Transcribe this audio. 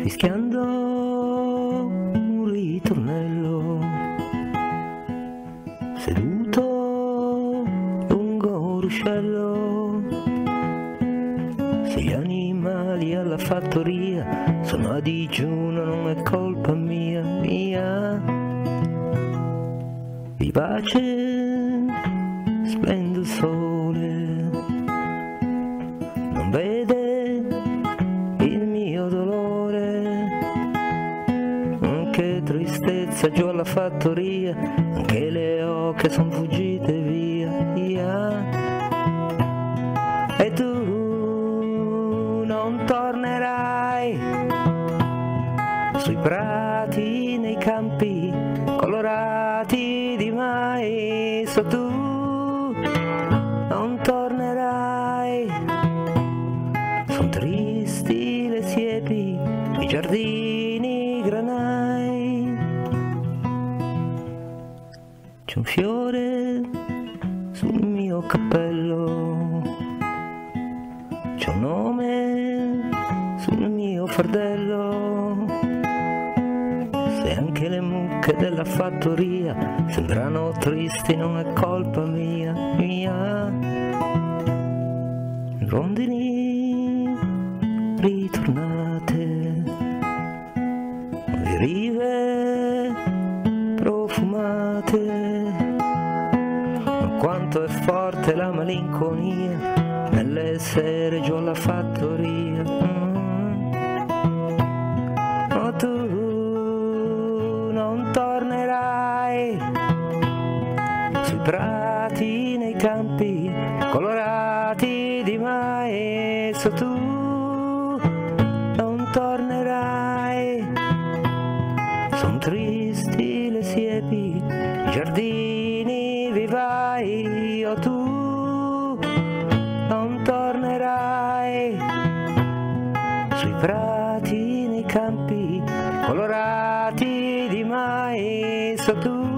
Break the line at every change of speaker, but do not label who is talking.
fischiando un ritornello, seduto lungo un ruscello. Se gli animali alla fattoria sono a digiuno non è colpa mia, vivace splende il sole, non vede il mio dolore. Che tristezza giù alla fattoria, anche le oche son fuggite via. E tu non tornerai sui prati, nei campi colorati di mais. O tu non tornerai, son tristi le siepi, i giardini, i granai. C'è un fiore sul mio cappello, c'è un nome sul mio fardello. Se anche le mucche della fattoria sembrano tristi non è colpa mia. Rondini ritornate, le rive profumate, ma quanto è forte la malinconia nelle sere giù alla fattoria. Oh, tu non tornerai sui prati, nei campi colorati di mais. Oh, tu non tornerai, son tristi le siepi, i giardini vivai. Oh, tu non tornerai sui prati, nei campi colorati di mais. Oh, tu